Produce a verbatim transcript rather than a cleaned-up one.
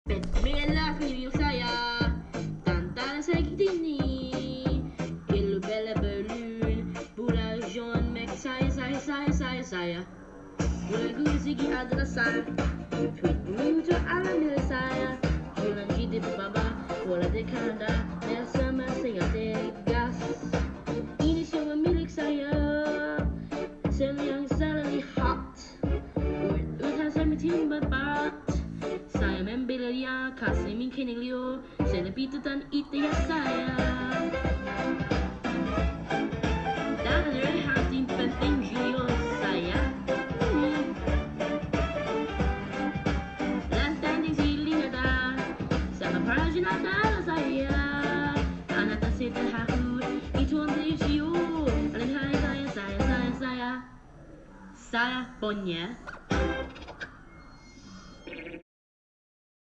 Bella figure saya, tantan segdini, il belle balloon, bula jaune, mec saya saya saya saya saya, bula guzigi adrasar, mucho ala mil saya, bula gidi baba, bula de Canada, mersa mersa de gas, ini semua milik saya, sel yang selalu hot, udah saya timba barat. Saya membela dia, kasih min kenelio, saya lebih tutan itu ya saya. Dan dari hati penting Julio saya. Lantai di sini ada, sama perajin ada saya. Anak tak sedar aku, itu untuk Julio. Alih saya saya saya saya saya. Saya punya.